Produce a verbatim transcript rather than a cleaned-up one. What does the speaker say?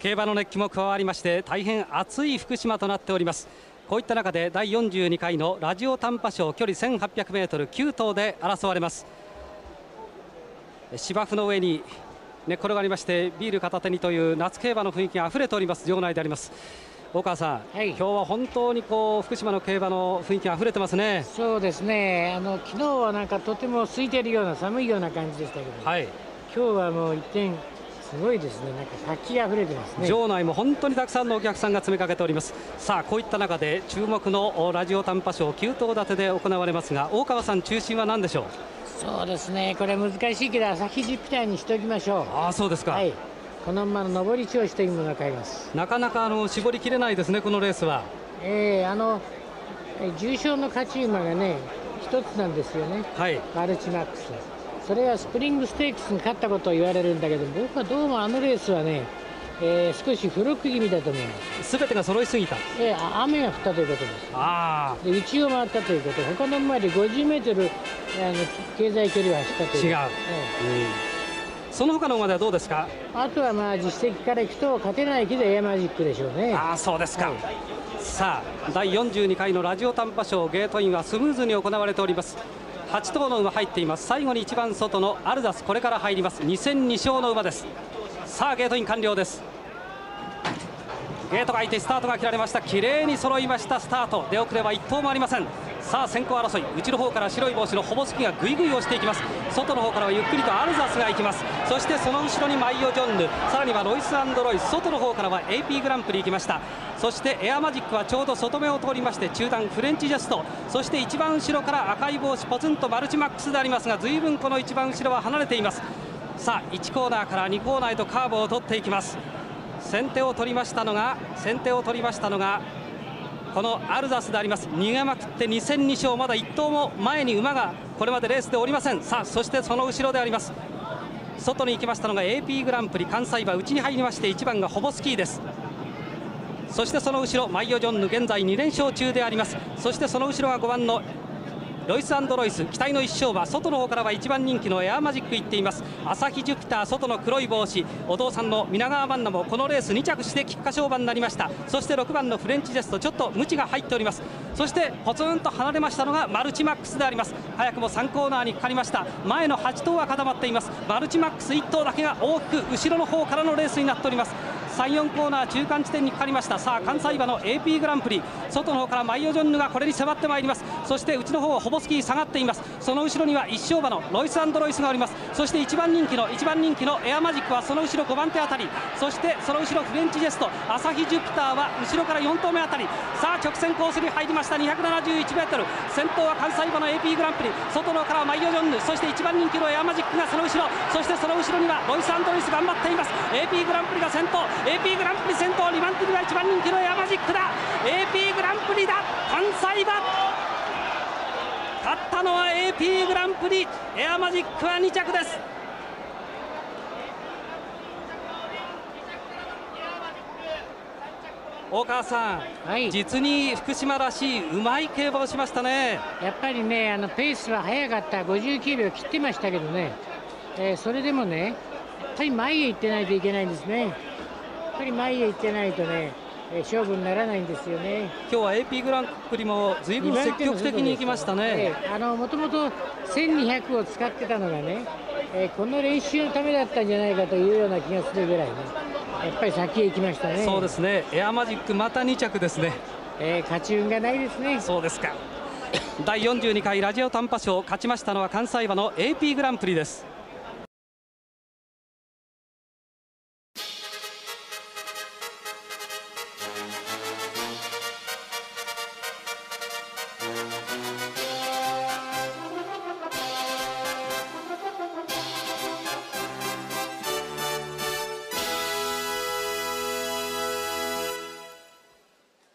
競馬の熱気も加わりまして大変熱い福島となっております。こういった中でだいよんじゅうにかいのラジオ短波賞距離 せんはっぴゃくメートルきゅう頭で争われます。芝生の上に寝っ転がりましてビール片手にという夏競馬の雰囲気があふれております場内であります。大川さん、はい、今日は本当にこう福島の競馬の雰囲気があふれてますね。 そうですね、あの昨日はなんかとても空いているような寒いような感じでしたけど、はい、今日はもう一点すごいですね、なんか活気があふれてますね。 場内も本当にたくさんのお客さんが詰めかけております。さあこういった中で注目のラジオ短波賞きゅう頭立てで行われますが、大川さん中心は何でしょう。 そうですね、これ難しいけど朝日ジュピターにしておきましょう。 ああそうですか、はい、 この馬の上り調子というものが買います。 なかなかあの絞りきれないですねこのレースは。 えー、あの重賞の勝ち馬がね一つなんですよね、はい、マルチマックス。それはスプリングステークスに勝ったことを言われるんだけど、僕はどうもあのレースはね、えー、少し古く気味だと思います。 すべてが揃いすぎた、 えー、雨が降ったということです。あで内を回ったということ、他の馬でごじゅうメートルあの経済距離を走ったという。違う、えーうん、その他の馬ではどうですか。 あとはまあ実績からいくと勝てないけどエアマジックでしょうね。 あそうですか、はい、さあだいよんじゅうにかいのラジオ短波賞ゲートインはスムーズに行われております。はち頭の馬入っています。最後に一番外のアルザスこれから入ります。に戦に勝の馬です。さあゲートイン完了です。ゲートが開いてスタートが切られました。綺麗に揃いましたスタート。出遅れはいち頭もありません。さあ先行争い、内の方から白い帽子のホボスキがぐいぐい押していきます。外の方からはゆっくりとアルザスが行きます。そしてその後ろにマイオジョンヌ、さらにはロイス&ロイス、外の方からは エーピー グランプリ行きました。そしてエアマジックはちょうど外目を通りまして中段フレンチジャスト、そして一番後ろから赤い帽子ポツンとマルチマックスでありますが、随分この一番後ろは離れています。さあいちコーナーからにコーナーへとカーブを取っていきます。先手を取りましたのが先手を取りましたのがこのアルザスであります。逃げまくってに戦に勝、まだいち頭も前に馬がこれまでレースでおりません。さあそしてその後ろであります。外に行きましたのが エーピー グランプリ関西馬、内に入りましていちばんがホボスキーです。そしてその後ろマイオジョンヌ、現在に連勝中であります。そしてその後ろがごばんのロイス&ロイス、期待の一勝馬、外の方からはいちばん人気のエアマジック行っています。朝日ジュピター、外の黒い帽子、お父さんの皆川マンナもこのレースに着して菊花賞馬になりました。そしてろくばんのフレンチジェスト、ちょっとムチが入っております。そしてポツンと離れましたのがマルチマックスであります。早くもさんコーナーにかかりました。前のはち頭は固まっています。マルチマックスいち頭だけが大きく後ろの方からのレースになっております。さん、よんコーナー中間地点にかかりました。さあ関西馬の エーピー グランプリ、外の方からマイオジョンヌがこれに迫ってまいります。そして内の方はホボスキー下がっています。その後ろには一勝馬のロイス&ロイスがおります。そしていちばん人気のいちばん人気のエアマジックはその後ろごばん手あたり、そしてその後ろフレンチジェスト、朝日ジュピターは後ろからよん頭目あたり。さあ直線コースに入りました。にひゃくななじゅういちメートル、先頭は関西馬の エーピー グランプリ、外の方からはマイオジョンヌ、そしていちばん人気のエアマジックがその後ろ、そしてその後ろにはロイス&ロイス頑張っています。 エーピー グランプリが先頭、 エーピー グランプリ先頭、にばん手にはいちばん人気のエアマジックだ。 エーピー グランプリだ。関西馬勝ったのは エーピー グランプリ、エアマジックはに着です。大川さん、はい、実に福島らしいうまい競馬をしましたね。 やっぱりね、あのペースは速かった。ごじゅうきゅうびょう切ってましたけどね、えー、それでもねやっぱり前へ行ってないといけないんですね。やっぱり前へ行ってないとね、えー、勝負にならないんですよね。 今日は エーピー グランプリも随分積極的に行きましたね。 えー、あのもともとせんにひゃくを使ってたのがね、えー、この練習のためだったんじゃないかというような気がするぐらいね、やっぱり先へ行きましたね。 そうですね、エアマジックまたに着ですね。 えー、勝ち運がないですね。 そうですかだいよんじゅうにかいラジオ短波賞、勝ちましたのは関西馬の エーピー グランプリです。